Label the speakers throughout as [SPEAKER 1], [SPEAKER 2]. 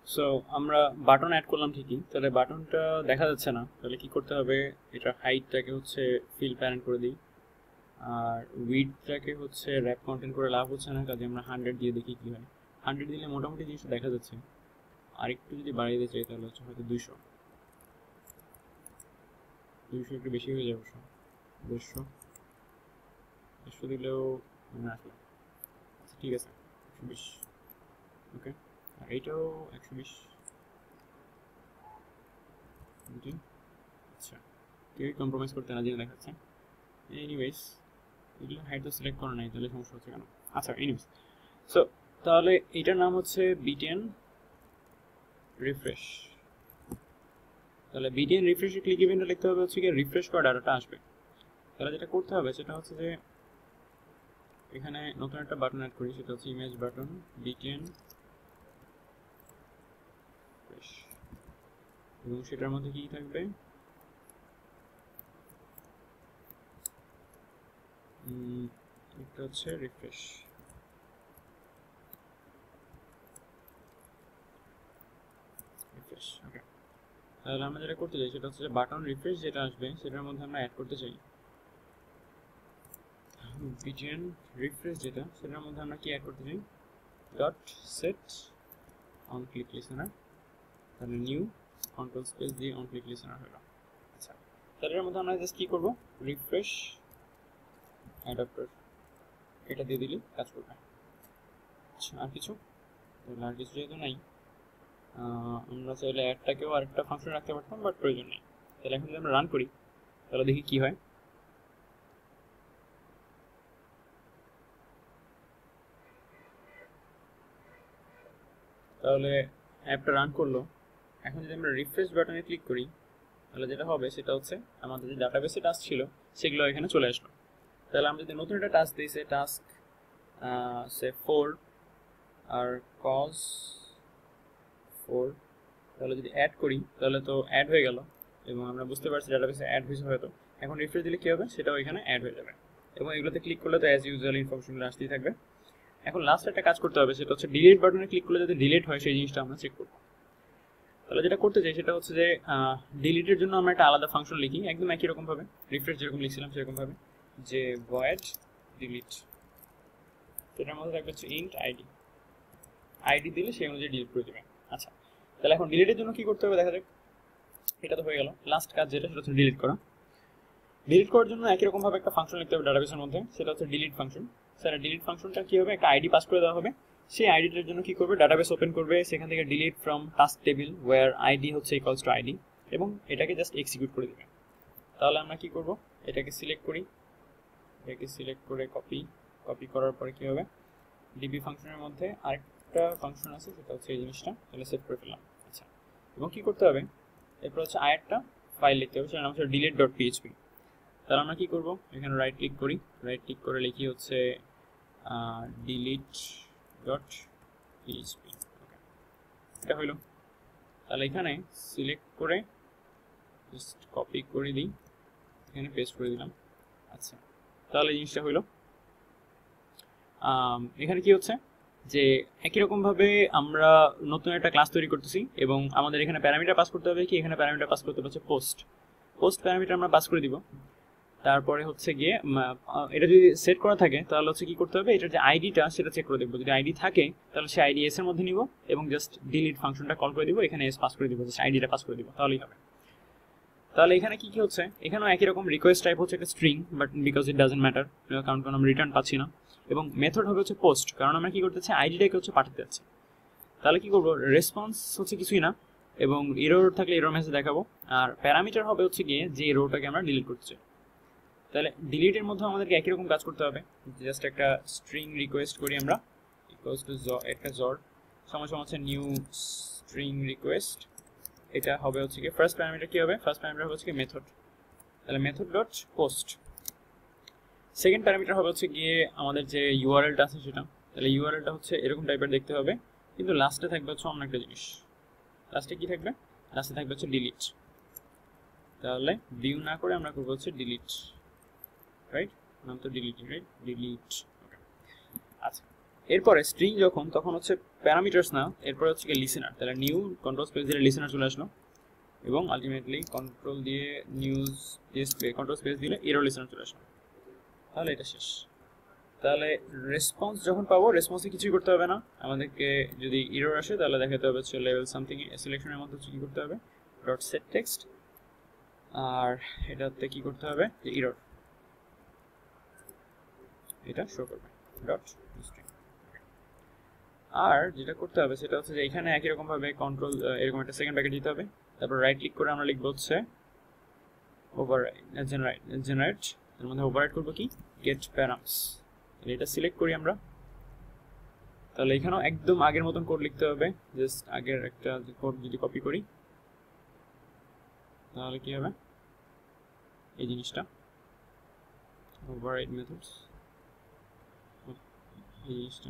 [SPEAKER 1] So আমরা button add করলাম ঠিকই, তাহলে বাটনটা দেখা যাচ্ছে না, তাহলে কি করতে হবে, এটার হাইটটাকে হচ্ছে ফিল প্যারেন্ট করে দিই, আর উইডথটাকে হচ্ছে র্যাপ কন্টেন্ট করে লাভ হচ্ছে না, কাজে আমরা 100 দিয়ে দেখি কি হয়। 100 দিলে মোটামুটি জিনিসটা দেখা যাচ্ছে। আরেকটু যদি বাড়িয়ে দিতে চাই তাহলে হচ্ছে হয়তো 200 একটু বেশি হয়ে যাবে, 150 দিলেও আসলে আচ্ছা ঠিক আছে 120। ওকে, আর এইটাও 120। জি, আচ্ছা কেউই কম্প্রোমাইজ করতে রাজি না দেখাচ্ছে। এনিওয়েজ এগুলো হাইট তো সিলেক্ট করা নাই, তাহলে সমস্যা হচ্ছে কেন? আচ্ছা এনিওয়েজ, সো তাহলে এটার নাম হচ্ছে বিটিএন রিফ্রেশ। তাহলে বিটিএন রিফ্রেশে ক্লিক ইভেন্টে লিখতে হবে হচ্ছে কি রিফ্রেশ করা ডাটাটা আসবে। তাহলে যেটা করতে হবে সেটা হচ্ছে যে এখানে নতুন একটা বাটন অ্যাড করি, সেটা হচ্ছে ইমেজ বাটন বিটিএন রিফ্রেশ, এবং সেটার মধ্যে কি থাকবে, একটা হচ্ছে রিফ্রেশ। ওকে, তাহলে আমরা যেটা করতে চাই সেটা হচ্ছে যে বাটন রিফ্রেশ যেটা আসবে সেটার মধ্যে আমরা অ্যাড করতে চাই বিটিএন রিফ্রেশ, যেটা সেটার মধ্যে আমরা কি অ্যাড করতে চাই, dot set on click listener, তাহলে নিউ কন্ট্রোল স্পেস দিয়ে অন ক্লিক লিসেনার হলো। আচ্ছা, তাহলে এর মধ্যে আমরা জাস্ট কি করব, রিফ্রেশ অ্যাডাপ্টার এটা দিয়ে দিলে কাজ করবে। আচ্ছা আর কিছু, তাহলে আর কিছু যেহেতু নাই, আমরা চাইলে অ্যাডটাকেও আরেকটা ফাংশন রাখতে পারতাম, বাট প্রয়োজন নেই। তাহলে এখন যদি আমরা রান করি তাহলে দেখি কি হয়। তাহলে অ্যাপটা রান করলো। এখন যদি আমরা রিফ্রেশ বাটনে ক্লিক করি তাহলে যেটা হবে সেটা হচ্ছে আমাদের যে ডাটাবেসে টাস্ক ছিল সেগুলো এখানে চলে আসলো। তাহলে আমরা যদি নতুন একটা টাস্ক দিই, সে টাস্ক সে 4 আর কজ 4, তাহলে যদি অ্যাড করি তাহলে তো অ্যাড হয়ে গেল, এবং আমরা বুঝতে পারছি ডাটাবেসে অ্যাড হয়েছে হয়তো। এখন রিফ্রেশ দিলে কী হবে, সেটাও এখানে অ্যাড হয়ে যাবে, এবং এগুলোতে ক্লিক করলে তো অ্যাজ ইউজুয়াল ইনফরমেশনগুলো আসতেই থাকবে। এখন লাস্ট একটা কাজ করতে হবে, সেটা হচ্ছে ডিলিট বাটনে ক্লিক করলে যাতে ডিলিট হয় সেই জিনিসটা আমরা চেক করবো। তাহলে যেটা করতে চাই সেটা হচ্ছে যে ডিলিটের জন্য আমরা একটা আলাদা ফাংশন লিখি, একদম একই রকমভাবে রিফ্রেশ যেরকম লিখছিলাম সেরকমভাবে, যে ভয়েড ডিলিট, এটার মধ্যে থাকবে হচ্ছে ইন্ট আইডি দিলে সেই অনুযায়ী ডিলিট করে দেবে। আচ্ছা, তাহলে এখন ডিলিটের জন্য কি করতে হবে দেখা যাক। এটা তো হয়ে গেল, লাস্ট কাজ যেটা সেটা হচ্ছে ডিলিট করা। ডিলিট করার জন্য একই রকমভাবে একটা ফাংশন লিখতে হবে ডাটাবেসের মধ্যে, সেটা হচ্ছে ডিলিট ফাংশন। স্যার ডিলিট ফাংশনটা কী হবে, একটা আইডি পাস করে দেওয়া হবে। সেই আইডিটার জন্য কি করবে, ডাটাবেস ওপেন করবে, সেখান থেকে delete from task table where ID হচ্ছে ইকুয়ালস টু আইডি, এবং এটাকে জাস্ট এক্সিকিউট করে দেবে। তাহলে আমরা কি করব, এটাকে সিলেক্ট করি, এটাকে সিলেক্ট করে কপি করার পরে কি হবে, ডিবি ফাংশনের মধ্যে আরেকটা ফাংশন আছে সেটা হচ্ছে এই জিনিসটা, তাহলে সেভ করে ফেললাম। আচ্ছা, এবং কি করতে হবে, এরপর হচ্ছে আরেকটা ফাইল লিখতে হবে, সেটার নাম হচ্ছে delete.php। তাহলে আমরা কি করব, এখানে রাইট ক্লিক করি, রাইট ক্লিক করে লিখি হচ্ছে delete.php। ওকে, এটা হইলো। তাহলে এখানে সিলেক্ট করে জাস্ট কপি করে দিই, এখানে পেস্ট করে দিলাম। আচ্ছা, তাহলে জিনিসটা হইলো। এখানে কি হচ্ছে যে একই রকমভাবে আমরা নতুন একটা ক্লাস তৈরি করতেছি, এবং আমাদের এখানে প্যারামিটার পাস করতে হবে কি, এখানে প্যারামিটার পাস করতে হচ্ছে পোস্ট প্যারামিটার আমরা পাস করে দিব। তারপরে হচ্ছে গিয়ে এটা যদি সেট করা থাকে তাহলে হচ্ছে কি করতে হবে, এটার যে আইডিটা সেটা চেক করে দেখবো, যদি আইডি থাকে তাহলে সেই আইডি এস এর মধ্যে নিব, এবং জাস্ট ডিলিট ফাংশনটা কল করে দিব, এখানে এস পাস করে দিব, জাস্ট আইডিটা পাস করে দিব, তাহলেই হবে। তাহলে এখানে কি কি হচ্ছে, এখানেও একই রকম রিকোয়েস্ট টাইপ হচ্ছে একটা string, but because it doesn't matter, কারণ আমরা রিটার্ন পাচ্ছি না। এবং মেথড হবে হচ্ছে পোস্ট, কারণ আমরা কি করতে চাই, আইডিটাকে হচ্ছে পাঠাতে যাচ্ছি। তাহলে কি করবো, রেসপন্স হচ্ছে কিছুই না, এবং এরর থাকলে এরর মেসেজ দেখাবো। আর প্যারামিটার হবে হচ্ছে গিয়ে যে এররটাকে আমরা ডিলিট করতে চাই। তাহলে ডিলিটের মধ্যে আমাদেরকে একই রকম কাজ করতে হবে, জাস্ট একটা স্ট্রিং রিকোয়েস্ট করি আমরা, ইকুয়ালস টু একটা জর সময় হচ্ছে নিউ স্ট্রিং রিকোয়েস্ট। এটা হবে হচ্ছে কি ফার্স্ট প্যারামিটার, কি হবে ফার্স্ট প্যারামিটার হচ্ছে কি মেথড, তাহলে method dot post. Second parameter হবে হচ্ছে গিয়ে আমাদের যে ইউআরএলটা আছে সেটা, তাহলে ইউআরএলটা হচ্ছে এরকম টাইপের দেখতে হবে, কিন্তু লাস্টে থাকবে হচ্ছে অন্য একটা জিনিস। লাস্টে কি থাকবে, লাস্টে থাকবে হচ্ছে ডিলিট। তাহলে ভিউ না করে আমরা করবো হচ্ছে ডিলিট, রাইট, নাম তো ডিলিট, রাইট, ডিলিট। আচ্ছা, এরপরে স্ট্রিং যখন তখন হচ্ছে প্যারামিটারস না, এরপর হচ্ছে কি লিসেনার। তাহলে নিউ কন্ট্রোল স্পেস দিলে লিসেনার চলে আসলো, এবং আলটিমেটলি কন্ট্রোল দিয়ে নিউজ ডিসপ্লে কন্ট্রোল স্পেস দিলে এরর লিসেনার চলে আসলো। তাহলে এটা শেষ। তাহলে রেসপন্স যখন পাবো, রেসপন্সে কিছুই করতে হবে না আমাদেরকে। যদি এরর আসে তাহলে দেখাতে হবে হচ্ছে লেভেল সামথিং সিলেকশনের মধ্যে হচ্ছে কি করতে হবে, ডট সেট টেক্সট, আর এটাতে কি করতে হবে যে এরর, এটা শো করবে ডট স্ট্রিং। আর যেটা করতে হবে সেটা হচ্ছে যে এখানে একই রকম ভাবে কন্ট্রোল এরকম একটা সেকেন্ড ব্র্যাকেট দিতে হবে, তারপর রাইট ক্লিক করে আমরা লিখবো হচ্ছে ওভাররাইড জেনারেট, এর মধ্যে ওভাররাইড করবো কি গেট প্যারামস। এটা সিলেক্ট করি আমরা, তাহলে এখানেও একদম আগের মতন কোড লিখতে হবে, জাস্ট আগের একটা কোড যদি কপি করি তাহলে কি হবে এই জিনিসটা, ওভাররাইড মেথডস, এই জিনিসটা।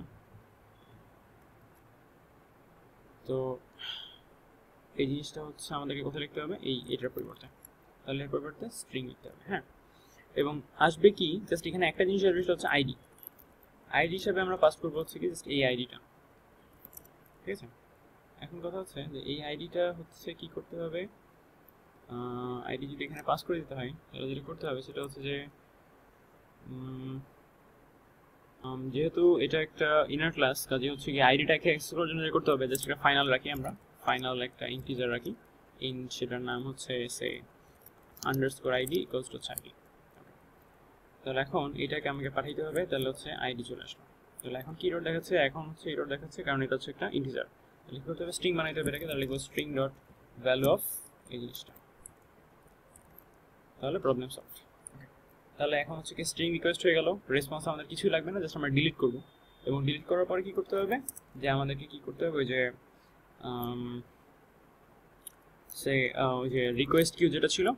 [SPEAKER 1] তো এই জিনিসটা হচ্ছে আমাদেরকে কোথায় লিখতে হবে, এটার পরিবর্তে, তাহলে এর পরিবর্তে স্ট্রিং লিখতে হবে। হ্যাঁ, এবং আসবে কি জাস্ট এখানে একটা জিনিস আসবে, সেটা হচ্ছে আইডি। আইডি হিসাবে আমরা পাস করবো হচ্ছে কি জাস্ট এই আইডিটা, ঠিক আছে। এখন কথা হচ্ছে যে এই আইডিটা হচ্ছে কি করতে হবে, আইডি যদি এখানে পাস করে দিতে হয় তাহলে যেটা করতে হবে সেটা হচ্ছে যে যেহেতু এটা একটা ইনার ক্লাস, কাজে হচ্ছে কি আইডিটাকে অ্যাক্সেস করার জন্য যেটা করতে হবে জাস্ট এটা ফাইনাল রাখি, আমরা ফাইনাল একটা ইন্টিজার রাখি, সেটার নাম হচ্ছে say underscore ID equals to ID. তাহলে এখন এটাকে আমাকে পাঠাইতে হবে, তাহলে হচ্ছে আইডি চলে আসলো। তাহলে এখন কি এরর দেখাচ্ছে, এখন হচ্ছে এরর দেখাচ্ছে কারণ এটা হচ্ছে একটা ইন্টিজার। তাহলে কি করতে হবে, স্ট্রিং বানাইতে হবে এটাকে, তাহলে লিখবো স্ট্রিং ডট ভ্যালু অফ এই জিনিসটা, তাহলে প্রবলেম সলভ। তাহলে এখন হচ্ছে কি স্ট্রিং রিকোয়েস্ট হয়ে গেল, রেসপন্স আমাদের কিছুই লাগবে না, জাস্ট আমরা ডিলিট করব। এবং ডিলিট করার পরে কি করতে হবে, যে আমাদেরকে কি করতে হবে, ওই যে ওই যে রিকোয়েস্ট কিউ যেটা ছিল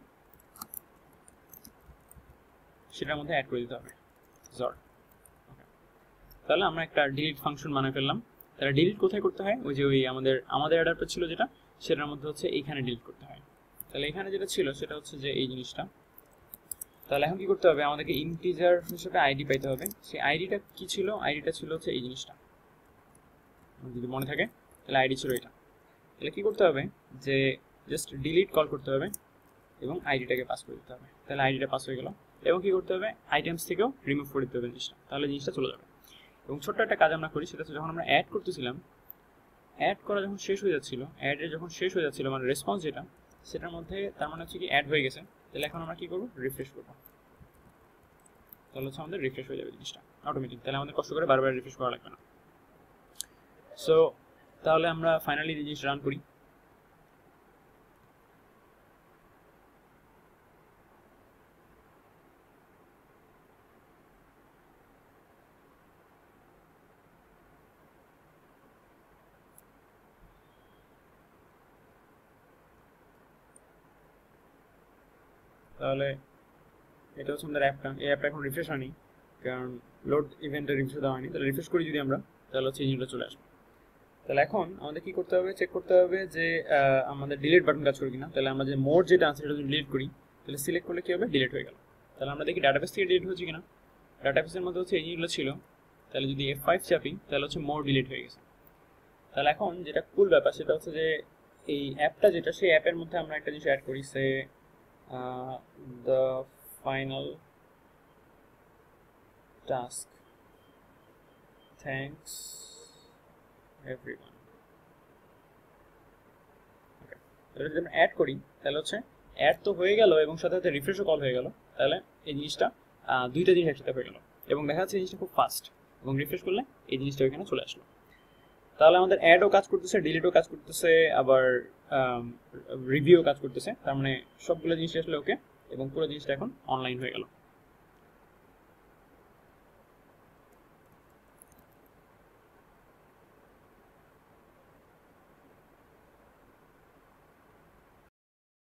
[SPEAKER 1] সেটার মধ্যে অ্যাড করে দিতে হবে জর। তাহলে আমরা একটা ডিলিট ফাংশন বানিয়ে ফেললাম। তাহলে ডিলিট কোথায় করতে হয়, ওই যে ওই আমাদের অ্যাডাপ্টার ছিল যেটা, সেটার মধ্যে হচ্ছে এইখানে ডিলিট করতে হয়। তাহলে এখানে যেটা ছিল সেটা হচ্ছে যে এই জিনিসটা। তাহলে এখন কি করতে হবে, আমাদেরকে ইন্টিজার হিসেবে আইডি পাইতে হবে। সেই আইডিটা কি ছিল, আইডিটা ছিল হচ্ছে এই জিনিসটা, যদি মনে থাকে তাহলে আইডি ছিল এটা। তাহলে কি করতে হবে, যে জাস্ট ডিলিট কল করতে হবে এবং আইডিটাকে পাস করে দিতে হবে। তাহলে আইডিটা পাস হয়ে গেল, এবং কি করতে হবে, আইটেমস থেকেও রিমুভ করে দিতে হবে জিনিসটা, তাহলে জিনিসটা চলে যাবে। এবং ছোট্ট একটা কাজ আমরা করি, সেটা হচ্ছে যখন আমরা অ্যাড করতেছিলাম, অ্যাড করা যখন শেষ হয়ে যাচ্ছিল, অ্যাডের যখন শেষ হয়ে যাচ্ছিল মানে রেসপন্স যেটা, সেটার মধ্যে তার মানে হচ্ছে কি অ্যাড হয়ে গেছে। তাহলে এখন আমরা কি করবো, রিফ্রেশ করবো, তাহলে হচ্ছে আমাদের রিফ্রেশ হয়ে যাবে জিনিসটা অটোমেটিক। তাহলে আমাদের কষ্ট করে বারবার রিফ্রেশ করা লাগবে না। সো তাহলে আমরা ফাইনালি এই জিনিসটা রান করি। তাহলে এটা হচ্ছে আমাদের অ্যাপটা, এই অ্যাপটা এখন রিফ্রেশ হয়নি কারণ লোড ইভেন্টে রিফ্রেশ দেওয়া হয়নি। তাহলে রিফ্রেশ করি যদি আমরা, তাহলে হচ্ছে এই জিনিসটা চলে আসবে। তাহলে এখন আমাদের কি করতে হবে, চেক করতে হবে যে আমাদের ডিলিট বাটন কাজ করে কিনা। তাহলে আমরা যে মোড যেটা আছে সেটা যদি ডিলিট করি, তাহলে সিলেক্ট করলে কি হবে, ডিলিট হয়ে গেল। তাহলে আমরা দেখি ডাটাবেস থেকে ডিলিট হচ্ছে কিনা, ডাটাবেসের মধ্যে হচ্ছে এই জিনিসগুলো ছিল। তাহলে যদি F5 চাপি তাহলে হচ্ছে মোড ডিলিট হয়ে গেছে। তাহলে এখন যেটা কুল ব্যাপার সেটা হচ্ছে যে এই অ্যাপটা যেটা, সেই অ্যাপের মধ্যে আমরা একটা জিনিস অ্যাড করি, say the final task thanks everyone. Okay, তাহলে যদি আমরা অ্যাড করি তাহলে হচ্ছে অ্যাড তো হয়ে গেল এবং সাথে সাথে রিফ্রেশও কল হয়ে গেল। তাহলে এই জিনিসটা দুইটা জিনিস একসাথে হয়ে গেল এবং দেখা যাচ্ছে এই জিনিসটা খুব ফাস্ট, এবং রিফ্রেশ করলে এই জিনিসটা ওইখানে চলে আসলো। তাহলে আমাদের অ্যাডও কাজ করতেছে, ডিলিটও কাজ করতেছে, আবার রিভিউও কাজ করতেছে। তার মানে সবগুলো জিনিস আসলে ওকে, এবং পুরো জিনিসটা এখন অনলাইন হয়ে গেল।